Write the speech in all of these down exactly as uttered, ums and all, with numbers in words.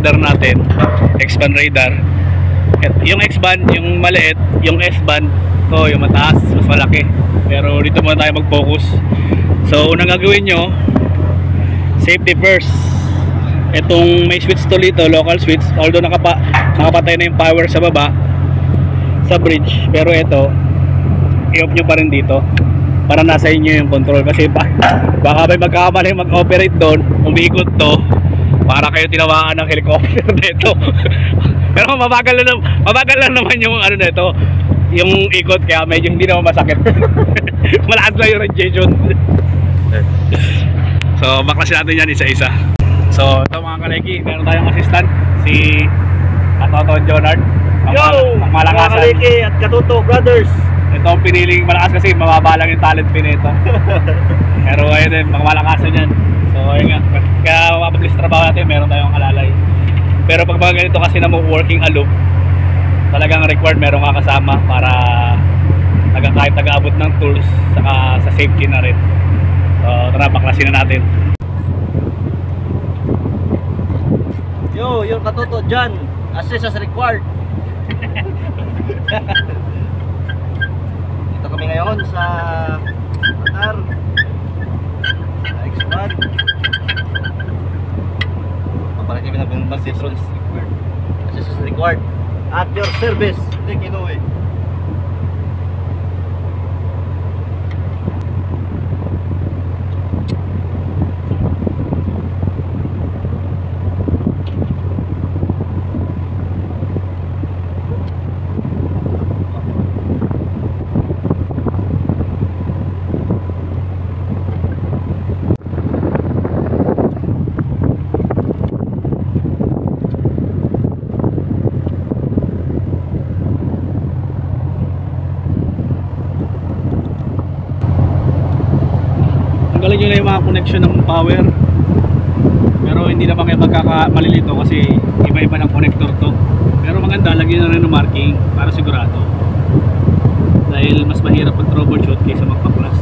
radar natin, X-band radar. Yung X-band, yung maliit, yung S-band, to yung mataas, mas malaki. Pero dito muna tayo mag-focus. So unang gagawin nyo, safety first. Itong may switch to dito, local switch, although nakapa, nakapatay na yung power sa baba, sa bridge. Pero ito, i-off nyo pa rin dito para nasa inyo yung control. Kasi ba, baka may magkakamali mag-operate doon, umiikot to, para kayo tinawakan ng helicopter nito. Pero mabagal lang, mabagal lang naman yung ano nito, yung ikot, kaya medyo hindi naman masakit. Malakas lang yung radiation. So baklasin natin yan isa-isa. So ito mga kaleki, meron tayong assistant, si Katoto Jonard. Yo! Mga kaleki at Katoto Brothers. Ito ang piniling malakas kasi mababa lang yung talent pin ito. Pero ayun din, mga malakasan yan. So ayun nga, kaya mapabilis trabaho natin, meron tayong alalay. Pero pag mga ganito kasi na mo working aloof, talagang required meron ka kasama para taga, kahit taga-abot ng tools saka sa safety na rin. So tara, baklasin na natin. Yo, yung Katoto dyan, assist as required. Dito kami ngayon sa radar, sa X-band. Papalit kami ng mag-control. Assist as required. At your service, take it away. Tanggalin nyo na yung mga connection ng power. Pero hindi naman kayo magkakamalilito kasi iba-iba ng connector to. Pero maganda, lagyan na rin ng marking para sigurado. Dahil mas mahirap pag troubleshoot kaysa magpa-plus.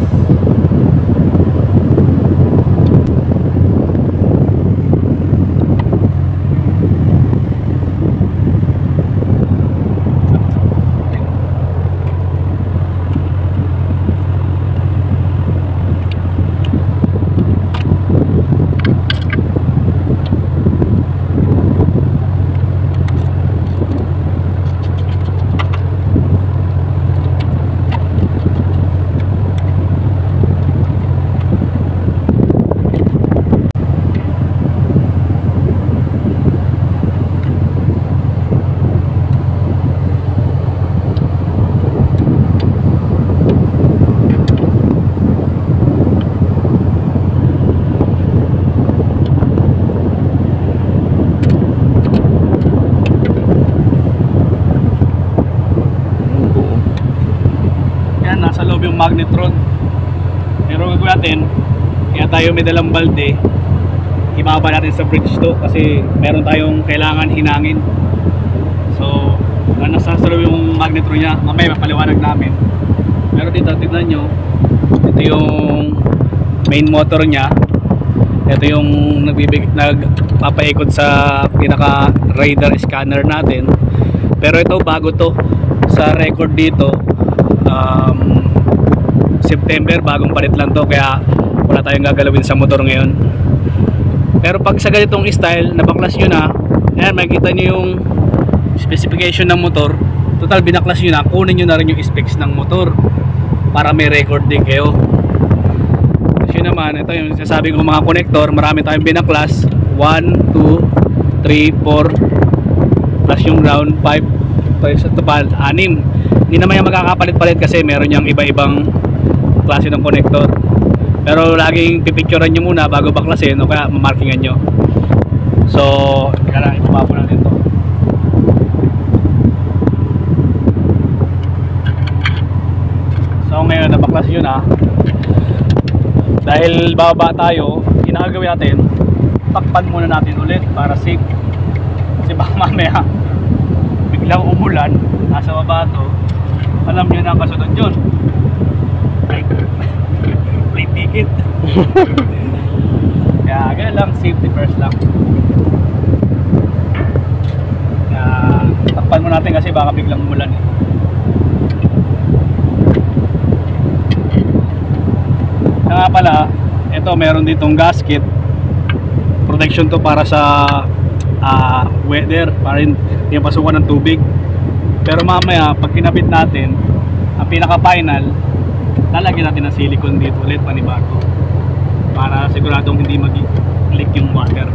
Yung magnetron. Pero gagawin natin, kaya tayo may dalang balde, ibaba natin sa bridge to kasi meron tayong kailangan hinangin. So nasa loob yung magnetron nya, mamaya mapaliwanag namin. Pero dito tignan nyo, ito yung main motor nya, ito yung nagbibig, nagpapaikot sa pinaka radar scanner natin. Pero ito bago to sa record dito, um, September, bagong palit lang to, kaya wala tayong gagalawin sa motor ngayon. Pero pag sa ganitong style, nabaklas nyo na, ayan, makikita nyo yung specification ng motor. Total, binaklas nyo na, kunin nyo na rin yung specs ng motor para may record din kayo. Kasi naman, ito yung sasabi ko mga connector, marami tayong binaklas, one, two, three, four, plus yung ground, five, sa total, anim. Hindi naman yung magkakapalit-palit kasi meron yung iba-ibang klase ng connector. Pero laging pipicturean nyo muna bago baklasin o kaya mamarkingan nyo. So teka lang, ibaba po natin to. So ngayon nabaklas yun na. Dahil bababa tayo, inagawin natin, takpan muna natin ulit para safe. Kasi baka mamaya biglang umulan, nasa baba to, alam nyo na ang kasunod yun, play ticket. Kaya ganyan lang, safety first lang. kasi baka biglang umulan eh. Kaya nga pala, ito meron ditong gasket. Protection to para sa uh, weather, para hindi pasukan ng tubig. Pero mamaya, pag kinabit natin, ang pinaka-final, lalagyan natin ng silicone dito ulit panibago. Para siguradong hindi mag-leak yung water.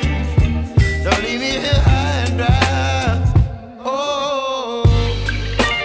Don't leave me here high and dry. Oh.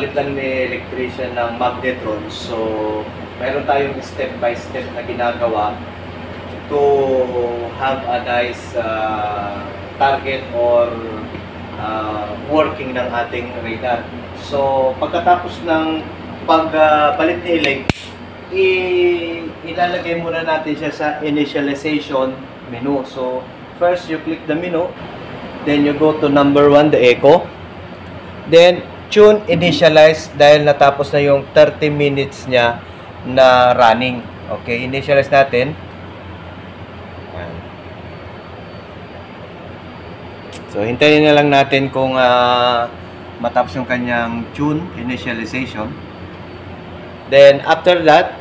kakapalit lang ni electrician ng magnetron. So, meron tayong step by step na ginagawa to have a nice uh, target or uh, working ng ating radar. So, pagkatapos ng pagpalit uh, ni elect, i- ilalagay muna natin siya sa initialization menu. So, first you click the menu, then you go to number one, the echo. Then, tune initialize dahil natapos na yung thirty minutes niya na running. Okay, initialize natin. So, hintayin na lang natin kung uh, matapos yung kanyang tune initialization. Then, after that,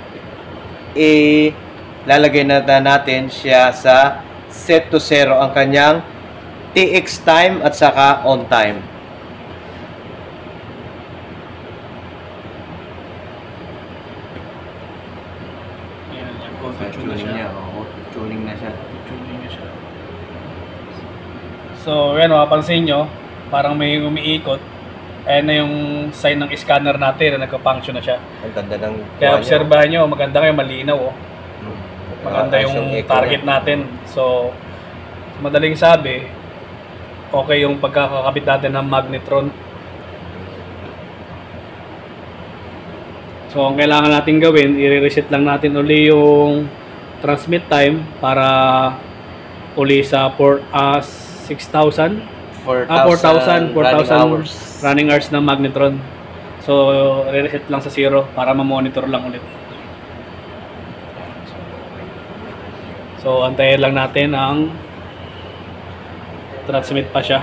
ilalagay na natin siya sa set to zero ang kanyang T X time at saka on time. Ayan, So, auto-tune na tuning siya. niya. Oo, tuning na siya. Tuning na siya. So, yan, mapapansin nyo, parang may umiikot. Ayan na yung sign ng scanner natin na nagka-function na siya. Ang ganda ng Kaya kuha niya. obserbahan nyo, maganda kayo, malinaw. Oh. Hmm. Maganda Ah, yung echo target niya. natin. So, madaling sabi, okay yung pagkakakabit natin ng magnetron. So, ang kailangan natin gawin, i-reset lang natin uli yung transmit time para uli sa four, uh, six thousand. Ah, four thousand, four thousand running hours. running hours ng magnetron. So, re-reset lang sa zero para ma-monitor lang ulit. So, antayin lang natin ang transmit pa siya.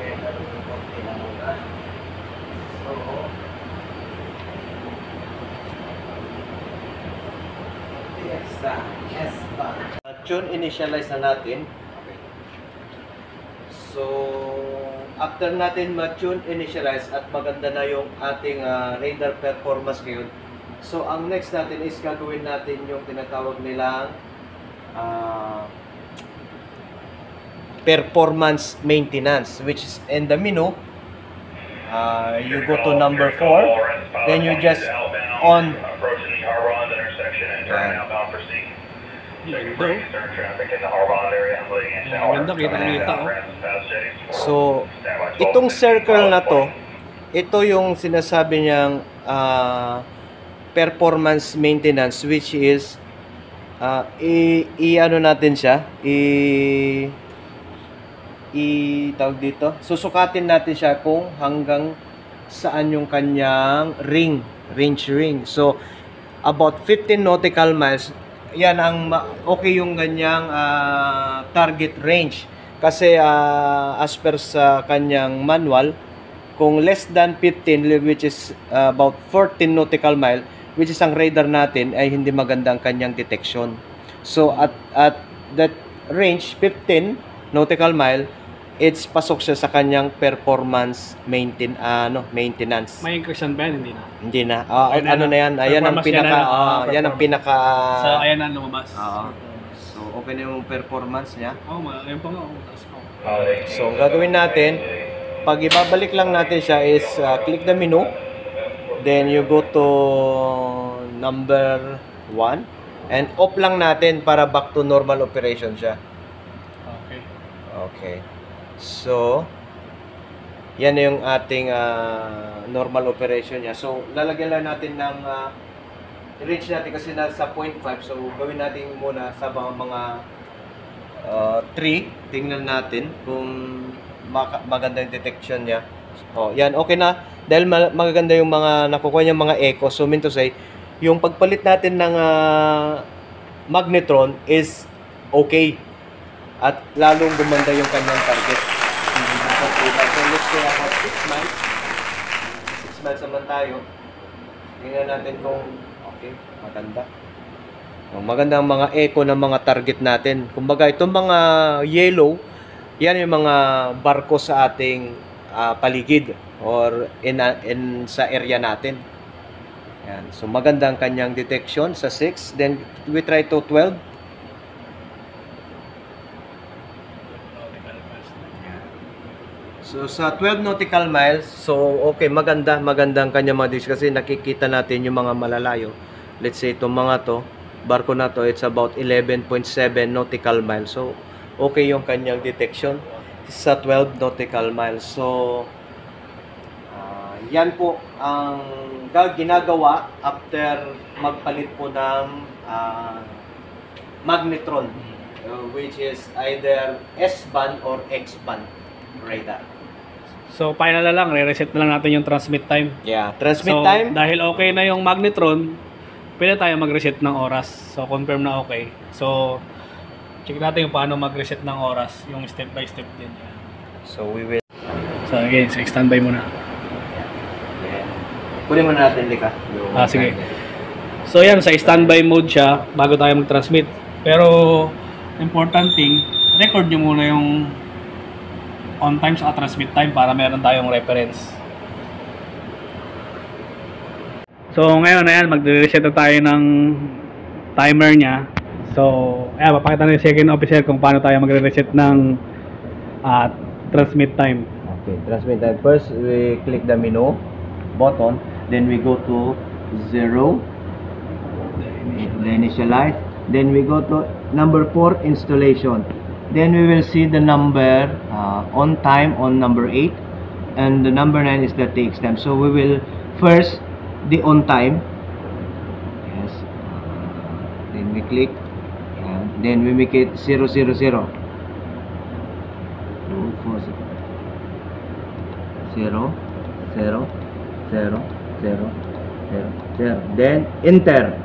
Tune initialize na natin. So, after natin ma-tune initialize at maganda na yung ating uh, radar performance ngayon, so ang next natin is gagawin natin yung tinatawag nilang uh, performance maintenance, which is in the menu. Uh, you go to number four, then you just on. Ganda, oh. Ayan, ganda, kita-kita, oh. So, itong circle na to, ito yung sinasabi niyang uh, performance maintenance, which is uh, i, i ano natin siya, i i tawag dito, susukatin natin siya kung hanggang saan yung kanyang ring, range ring. So, about fifteen nautical miles, yan ang okay yung ganyang uh, target range. Kasi uh, as per sa kanyang manual, kung less than fifteen, which is uh, about fourteen nautical mile, which is ang radar natin, ay hindi maganda ang kanyang detection. So at at that range, fifteen nautical mile, it's pasok siya sa kanyang performance maintain ano maintenance. May increase ba yan? Hindi na. Hindi na. Ah, Ayan ano na. na yan? Ayan ang Performance yan pinaka na, ah, ah, yan ang performance. pinaka So, ayan na lumabas. Oo. So, okay na yung performance niya. Oo, oh, ayun pa nga. Oh, taas pa. So, ang gagawin natin, pag ibabalik lang natin siya is uh, click the menu. Then, you go to number one. And off lang natin para back to normal operation siya. Okay. Okay. So, yan na yung ating uh, normal operation niya. So, lalagyan lang natin ng uh, range natin kasi nasa point five. So, gawin natin muna sa mga mga uh, three. Tingnan natin kung maka- maganda yung detection niya. Oh, yan, okay na. Dahil ma- magaganda yung mga nakukuha niya mga echo. So, mean to say, yung pagpalit natin ng uh, magnetron is okay. At lalong gumanda yung kanyang target. So, let's say about six months. six months naman tayo. Tingnan natin kung okay, maganda. Maganda ang mga echo ng mga target natin. Kumbaga, itong mga yellow, yan yung mga barko sa ating uh, paligid or in, in sa area natin. Yan. So, maganda ang kanyang detection sa six. Then, we try to twelve. So sa twelve nautical miles, so okay, maganda, magandang kanya mga dish kasi nakikita natin yung mga malalayo. Let's say itong mga to, barko na to, it's about eleven point seven nautical miles. So okay yung kanyang detection sa twelve nautical miles. So uh, yan po ang ginagawa after magpalit po ng uh, magnetron, uh, which is either S-band or X-band radar. So final na lang, re-reset na lang natin yung transmit time. Yeah, transmit So time. dahil okay na yung magnetron, pwede tayo mag-reset ng oras. So confirm na okay. So check natin yung paano mag-reset ng oras, yung step by step din. So we will. So again, so standby muna. Yeah. Kunin muna natin lika. Ah, sige. So yan, sa standby mode siya bago tayo mag-transmit. Pero important thing, record nyo muna yung on time sa transmit time para meron tayong reference. So ngayon, ayan, mag-reset na tayo ng timer niya. So, ayan, papakita na yung second officer kung paano tayo magre-reset ng uh, transmit time. Okay, transmit time. First, we click the menu button. Then we go to zero. The initialize. Then we go to number four, installation. Then we will see the number uh, on time on number eight, and the number nine is the T X time. So we will first the on time. Yes. Then we click, and then we make it zero zero zero. Two four zero zero zero zero zero zero. Then enter.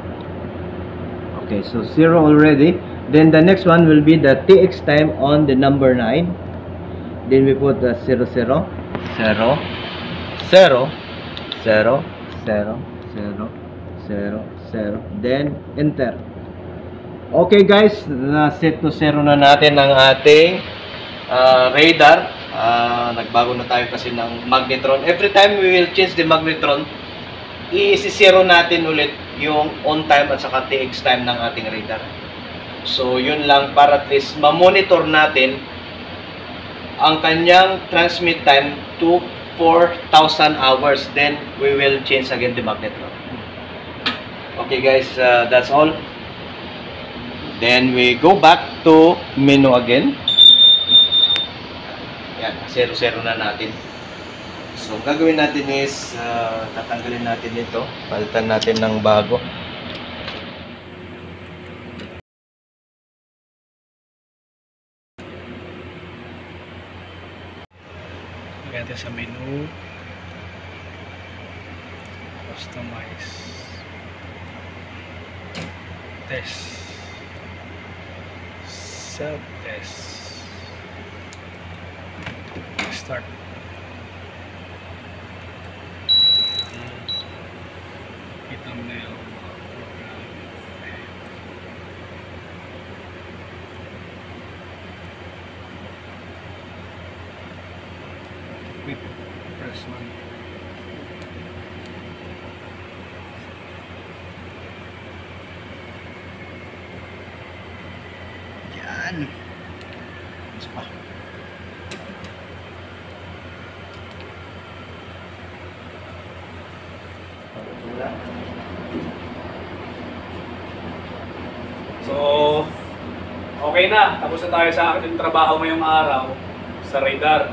Okay, so zero already. Then the next one will be the T X time on the number nine. Then we put the zero zero zero zero zero zero zero zero zero. Then enter. Okay guys, na set to zero na natin ang ating uh, radar. Uh, nagbago na tayo kasi ng magnetron. Every time we will change the magnetron, i-zero natin ulit yung on time at saka T X time ng ating radar. So, yun lang para at least ma-monitor natin ang kanyang transmit time to four thousand hours. Then, we will change again the magnetron. Okay guys, uh, that's all. Then, we go back to menu again. Yan, zero zero na natin. So, gagawin natin is, uh, tatanggalin natin ito. Palitan natin ng bago. Lagyan natin sa menu, customize, test, self-test, start. Thumbnail, program. Quit, press one. Yan. Isa pa. So, okay na. Tapos na tayo sa ating trabaho ngayong araw sa radar.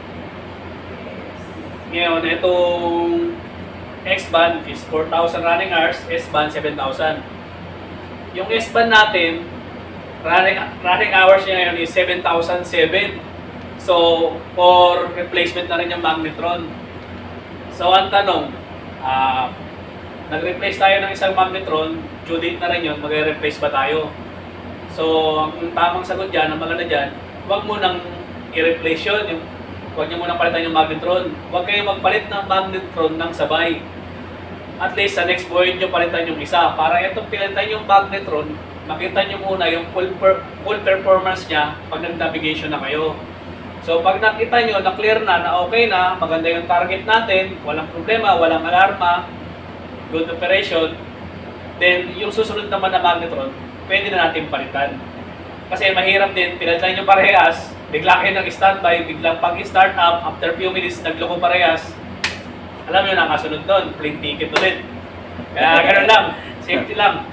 Ngayon, itong X-band is four thousand running hours, S-band seven thousand. Yung S-band natin, running, running hours niya ngayon is seven thousand seven. So, for replacement na rin yung magnetron. So, ang tanong, ah, uh, nag-replace tayo ng isang magnetron, due date na rin yun, mag-replace ba tayo? So, ang tamang sagot dyan, ang maganda dyan, huwag mo nang i-replace yun, yung, huwag nyo munang palitan yung magnetron. Huwag kayo magpalit ng magnetron ng sabay. At least sa next voyage nyo palitan yung isa. Para itong pilitan yung magnetron, makita nyo muna yung full, per, full performance niya pag nag-navigation na kayo. So, pag nakita nyo na clear na, na okay na, maganda yung target natin, walang problema, walang alarma, good operation, then yung susunod naman na magnetron, pwede na natin palitan. Kasi mahirap din, pinalitan nyo parehas, bigla kayo nag-standby, biglang pag-start up, after few minutes, nagloko parehas. Alam nyo na, kasunod doon, plane ticket ulit. Kaya gano'n lang, safety lang.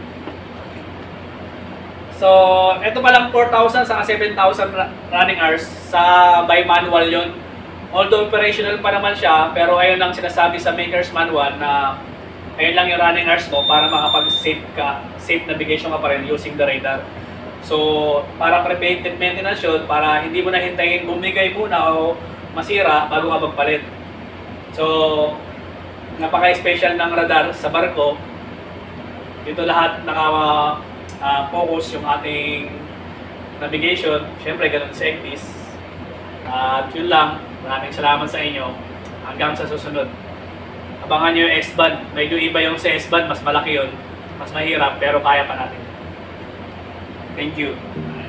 So, ito pa lang four thousand sa seven thousand running hours sa by manual yon. Although operational pa naman siya, pero ayun ang sinasabi sa maker's manual na ayun lang yung running hours mo para makapag-safe ka, safe navigation ka pa rin using the radar. So, para preventive maintenance yun, para hindi mo na hintayin bumigay muna o masira bago ka magpalit. So, napaka-special ng radar sa barko. Dito lahat naka-focus uh, yung ating navigation. Siyempre, ganun sa ECDIS. At uh, yun lang. Maraming salamat sa inyo. Hanggang sa susunod. Abangan nyo yung S-band. Medyo iba yung sa S-band. Mas malaki yun. Mas mahirap, pero kaya pa natin. Thank you.